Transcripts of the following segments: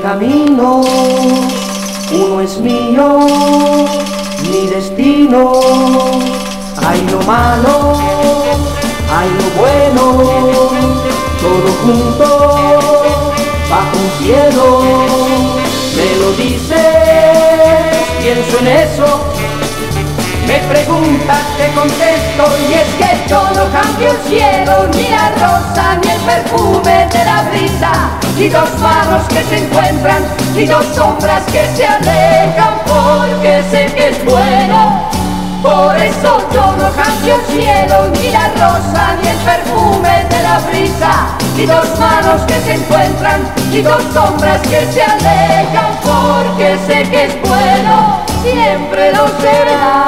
camino, uno es mío, mi destino. Hay lo malo, hay lo bueno, todo junto, bajo un cielo. Me lo dices, pienso en eso. Me preguntas, te contesto, y es que yo no cambio el cielo, ni la rosa, ni el perfume de la brisa, ni dos manos que se encuentran, ni dos sombras que se alejan, porque sé que es bueno. Por eso yo no cambio el cielo, ni la rosa, ni el perfume de la brisa, ni dos manos que se encuentran, ni dos sombras que se alejan, porque sé que es bueno, siempre lo será.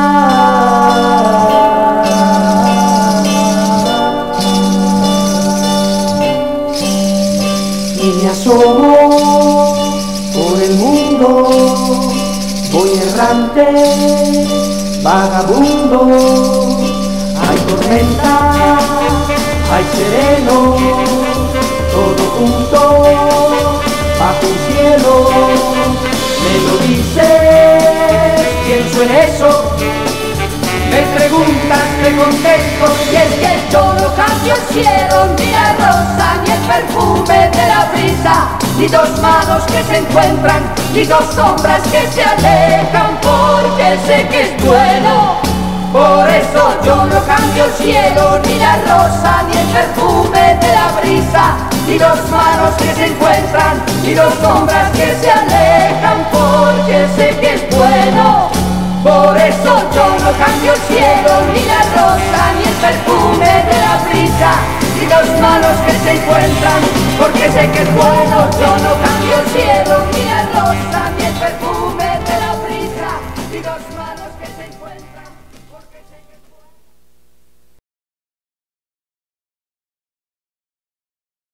Y me asomo por el mundo, voy errante, vagabundo. Hay tormenta, hay sereno, todo junto, bajo un cielo. Me lo dices, pienso en eso. Me preguntas, te contesto, y es que yo no cambio el cielo, ni la rosa, ni el perfume de la brisa, ni dos manos que se encuentran, ni dos sombras que se alejan, porque sé que es bueno. Por eso yo no cambio el cielo, ni la rosa, ni el perfume de la brisa, ni dos manos que se encuentran, ni dos sombras que se alejan, porque sé que es bueno. Por eso yo no cambio el